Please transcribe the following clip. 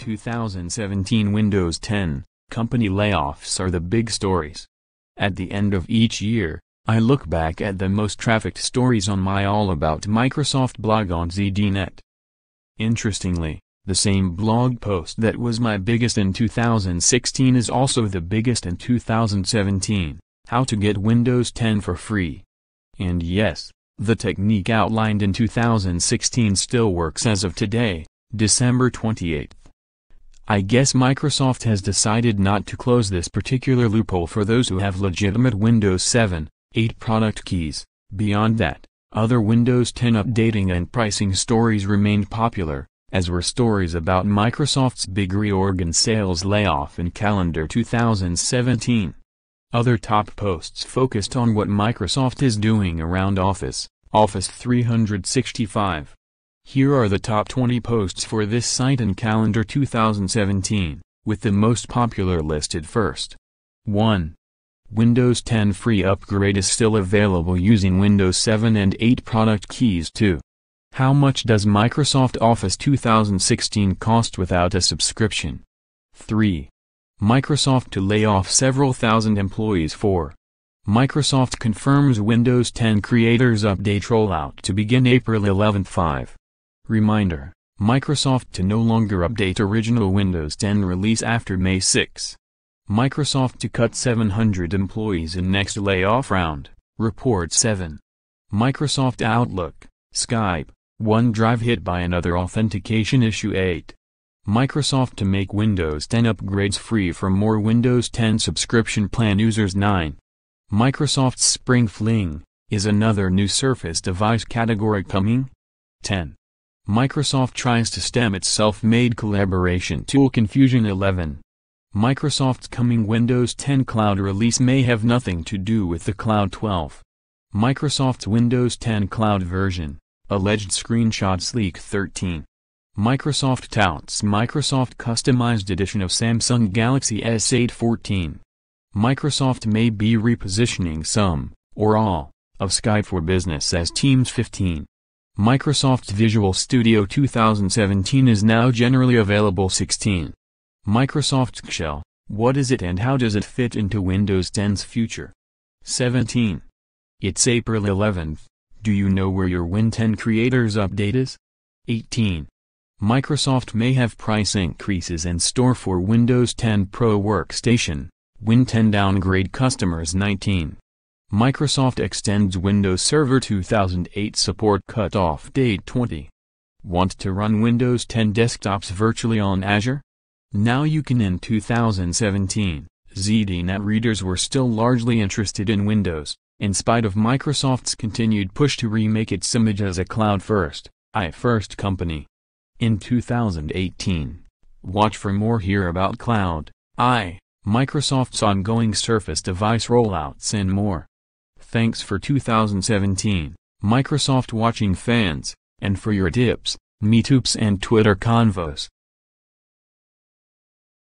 2017 Windows 10, company layoffs are the big stories. At the end of each year, I look back at the most trafficked stories on my All About Microsoft blog on ZDNet. Interestingly, the same blog post that was my biggest in 2016 is also the biggest in 2017, How to Get Windows 10 for Free. And yes, the technique outlined in 2016 still works as of today, December 28. I guess Microsoft has decided not to close this particular loophole for those who have legitimate Windows 7, 8 product keys. Beyond that, other Windows 10 updating and pricing stories remained popular, as were stories about Microsoft's big reorg and sales layoff in calendar 2017. Other top posts focused on what Microsoft is doing around Office 365. Here are the top 20 posts for this site in calendar 2017, with the most popular listed first. 1. Windows 10 free upgrade is still available using Windows 7 and 8 product keys too. How much does Microsoft Office 2016 cost without a subscription? 3. Microsoft to lay off several thousand employees. 4. Microsoft confirms Windows 10 Creators Update rollout to begin April 11. 5. Reminder, Microsoft to no longer update original Windows 10 release after May 6. Microsoft to cut 700 employees in next layoff round, Report 7. Microsoft Outlook, Skype, OneDrive hit by another authentication issue. 8. Microsoft to make Windows 10 upgrades free for more Windows 10 subscription plan users. 9. Microsoft's Spring Fling, is another new Surface device category coming? 10. Microsoft tries to stem its self-made collaboration tool confusion. 11. Microsoft's coming Windows 10 cloud release may have nothing to do with the cloud. 12. Microsoft's Windows 10 cloud version, alleged screenshots leak. 13. Microsoft touts Microsoft customized edition of Samsung Galaxy S8. 14. Microsoft may be repositioning some, or all, of Skype for Business as Teams. 15. Microsoft Visual Studio 2017 is now generally available. 16. Microsoft Shell, what is it and how does it fit into Windows 10's future? 17. It's April 11th, do you know where your Win 10 Creators Update is? 18. Microsoft may have price increases in store for Windows 10 Pro Workstation, Win 10 downgrade customers. 19. Microsoft extends Windows Server 2008 support cutoff date. 20. Want to run Windows 10 desktops virtually on Azure? Now you can. In 2017, ZDNet readers were still largely interested in Windows, in spite of Microsoft's continued push to remake its image as a cloud-first, AI-first company. In 2018, watch for more here about cloud, AI, Microsoft's ongoing Surface device rollouts and more. Thanks for 2017, Microsoft watching fans, and for your tips, meetups and Twitter convos.